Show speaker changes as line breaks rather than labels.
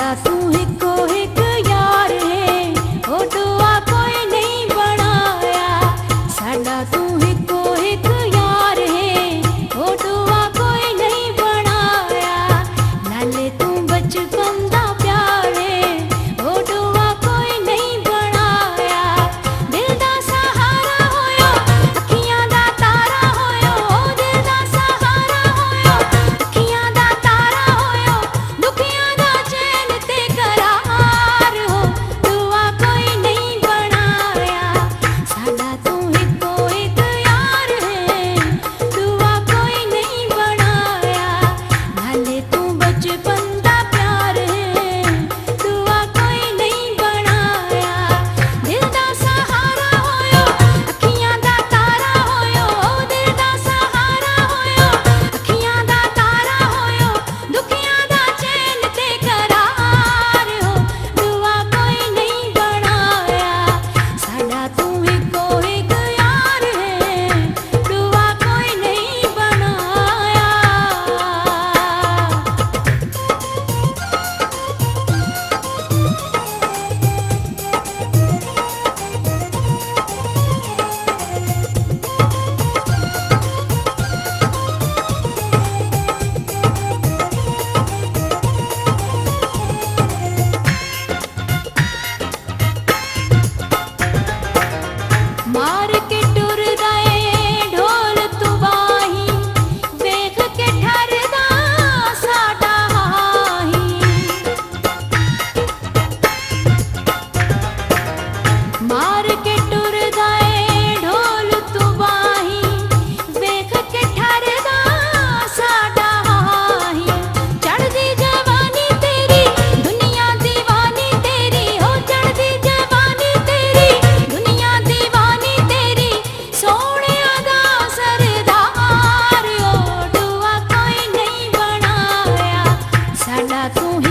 साडा तू हिको हिक यार है, ओ दुआ कोई नहीं बनाया। साडा तू हिको हिक यार है, ओ दुआ कोई नहीं बनाया। नाले तू बचपन दा प्यार है, ओ दुआ कोई नहीं बनाया। दिल दा सहारा होयो, अखियां दा तारा होयो, ओ दिल दा सहारा होयो, अखियां दा तारा होयो, दुखियां दा चैन ते करार हो, दुआ कोई नहीं बनाया। साडा तू हिको हिक यार है, दुआ कोई नहीं बनाया। नाले तू बचपन दा प्यार है, दुआ कोई नहीं बनाया। दिल दा सहारा होयो, अखियां दा तारा होयो, ओ दिल दा सहारा होयो, अखियां दा तारा होयो, दुखियां दा चैन ते करार हो, दुआ कोई नहीं बनाया। साडा तू हिको हिक यार है, दुआ कोई नहीं बनाया। मार के टुरदा ए ढोल तू बाही, वेख के ठरदा साडा हाही। मार के टुरदा ए ढोल तू बाही, वेख के ठरदा साडा हाही। चढ़दी जवानी तेरी, दुनिया दीवानी तेरी, हो चढ़दी जवानी तेरी, दुनिया दीवानी तेरी, सोहणिया दा सरदार ओ, दुआ कोई नहीं बनाया। साडा तू